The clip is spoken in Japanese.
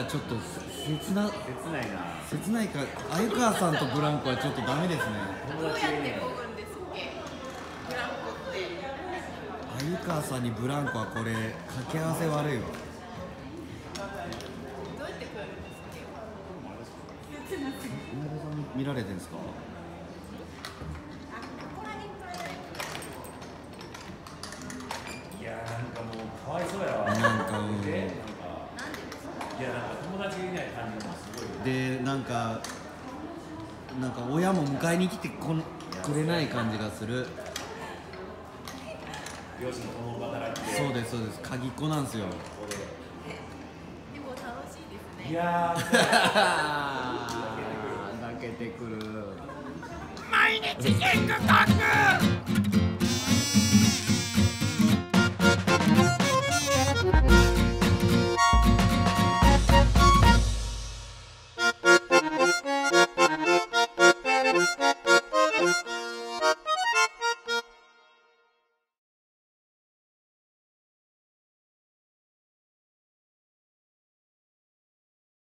ちょっと切ないな。切ないか。鮎川さんとブランコはちょっとダメですね。 どうやって漕ぐんですっけ、ブランコって。 鮎川さんにブランコはこれ掛け合わせ悪いわ。 どうやって漕ぐんですっけ。 稲田さん見られてんですか。 いやーなんかもうかわいそうやわ。 なんかいやなんか友達がいない感じもすごい。 でなんか親も迎えに来てくれない感じがする。 両親の共働きで。 そうですそうです。鍵っ子なんですよ。 でも楽しいですね。 いやー泣けてくる。 毎日キングコング